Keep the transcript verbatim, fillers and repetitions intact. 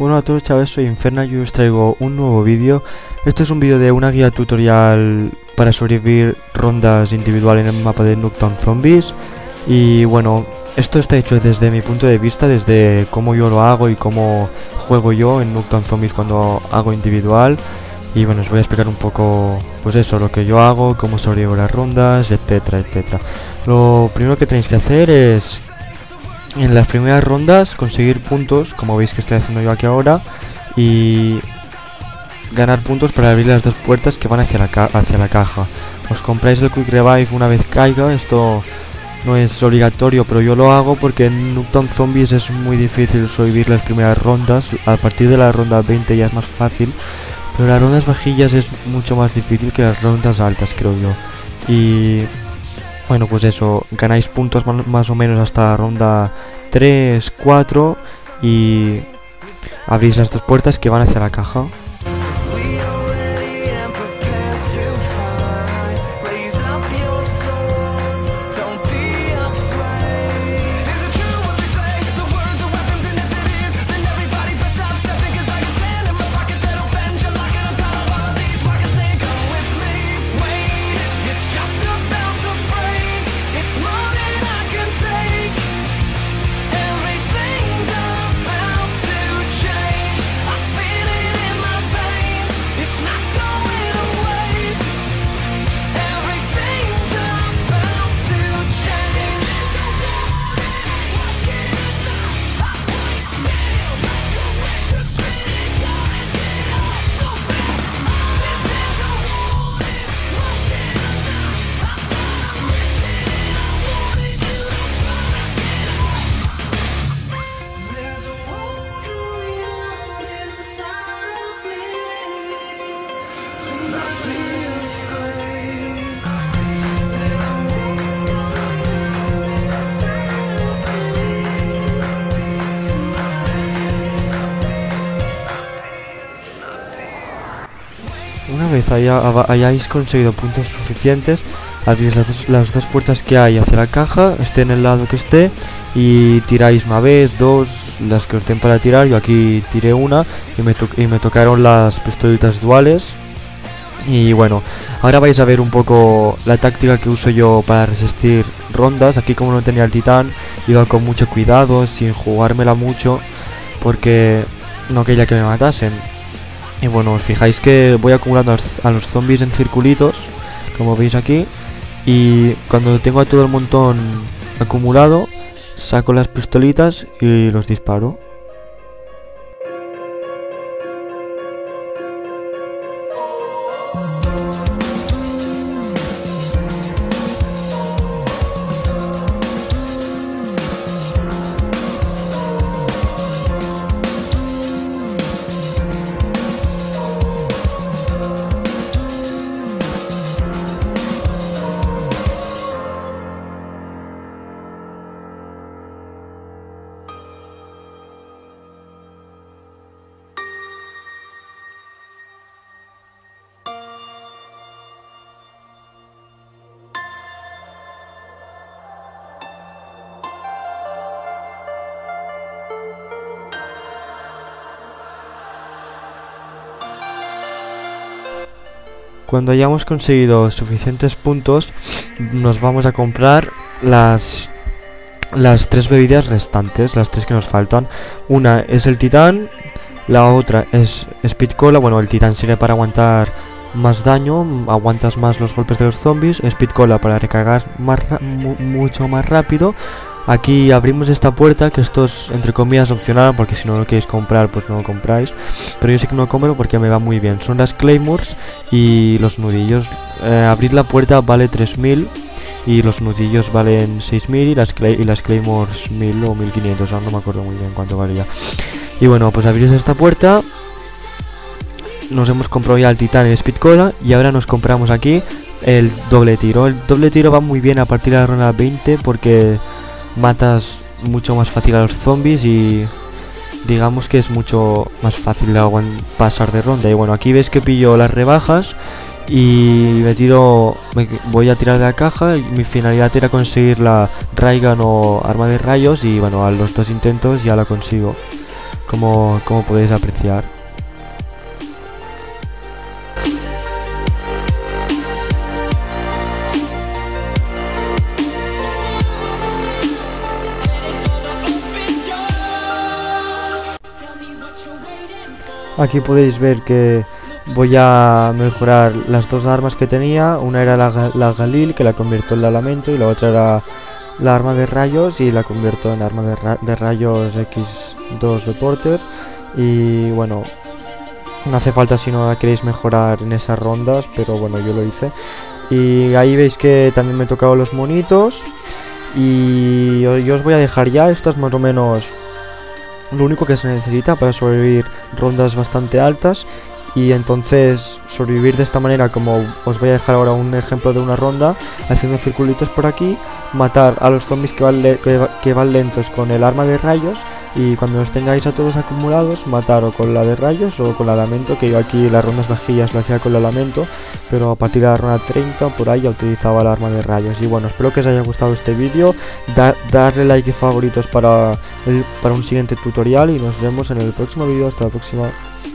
Bueno a todos chavales, soy Inferna y hoy os traigo un nuevo vídeo. Este es un vídeo de una guía tutorial para sobrevivir rondas individuales en el mapa de Nuketown Zombies. Y bueno, esto está hecho desde mi punto de vista, desde cómo yo lo hago y cómo juego yo en Nuketown Zombies cuando hago individual. Y bueno, os voy a explicar un poco, pues eso, lo que yo hago, cómo sobrevivo las rondas, etcétera, etcétera. Lo primero que tenéis que hacer es, en las primeras rondas, conseguir puntos, como veis que estoy haciendo yo aquí ahora, y ganar puntos para abrir las dos puertas que van hacia la, ca hacia la caja. Os compráis el Quick Revive una vez caiga. Esto no es obligatorio, pero yo lo hago porque en Nuketown Zombies es muy difícil sobrevivir las primeras rondas. A partir de la ronda veinte ya es más fácil, pero las rondas bajillas es mucho más difícil que las rondas altas, creo yo. Y bueno, pues eso, ganáis puntos más o menos hasta ronda tres, cuatro y abrís las dos puertas que van hacia la caja. Una vez haya, hayáis conseguido puntos suficientes, abrís las dos, las dos puertas que hay hacia la caja, esté en el lado que esté, y tiráis una vez, dos, las que os den para tirar. Yo aquí tiré una y me, to y me tocaron las pistolitas duales. Y bueno, ahora vais a ver un poco la táctica que uso yo para resistir rondas. Aquí, como no tenía el titán, iba con mucho cuidado, sin jugármela mucho, porque no quería que me matasen. Y bueno, os fijáis que voy acumulando a los zombies en circulitos, como veis aquí. Y cuando tengo a todo el montón acumulado, saco las pistolitas y los disparo. Cuando hayamos conseguido suficientes puntos, nos vamos a comprar las las tres bebidas restantes, las tres que nos faltan. Una es el titán, la otra es Speed Cola. Bueno, el titán sirve para aguantar más daño, aguantas más los golpes de los zombies. Speed Cola para recargar más mu mucho más rápido. Aquí abrimos esta puerta, que esto es entre comillas opcional, porque si no lo queréis comprar pues no lo compráis, pero yo sí que me lo compro porque me va muy bien. Son las Claymores y los nudillos. eh, Abrir la puerta vale tres mil y los nudillos valen seis mil y las, clay y las Claymores mil o mil quinientos, no me acuerdo muy bien cuánto valía. Y bueno, pues abrís esta puerta. Nos hemos comprado ya el titán y el Speed Cola, y ahora nos compramos aquí el doble tiro. El doble tiro va muy bien a partir de la ronda veinte porque matas mucho más fácil a los zombies y digamos que es mucho más fácil de pasar de ronda. Y bueno, aquí ves que pillo las rebajas y me tiro, me voy a tirar de la caja. Y mi finalidad era conseguir la Raygun o arma de rayos, y bueno, a los dos intentos ya la consigo. como, como podéis apreciar. Aquí podéis ver que voy a mejorar las dos armas que tenía. Una era la, la Galil, que la convierto en la Lamento, y la otra era la arma de rayos, y la convierto en arma de, ra de rayos equis dos de Porter. Y bueno, no hace falta si no la queréis mejorar en esas rondas, pero bueno, yo lo hice. Y ahí veis que también me he tocado los monitos. Y yo, yo os voy a dejar ya, esto es más o menos lo único que se necesita para sobrevivir rondas bastante altas. Y entonces sobrevivir de esta manera, como os voy a dejar ahora un ejemplo de una ronda, haciendo circulitos por aquí, matar a los zombies que van, que, que van lentos con el arma de rayos, y cuando los tengáis a todos acumulados, matar o con la de rayos o con la Lamento, que yo aquí las rondas bajillas lo hacía con la Lamento, pero a partir de la ronda treinta por ahí ya utilizaba el arma de rayos. Y bueno, espero que os haya gustado este vídeo, da, darle like y favoritos para, el, para un siguiente tutorial, y nos vemos en el próximo vídeo. Hasta la próxima.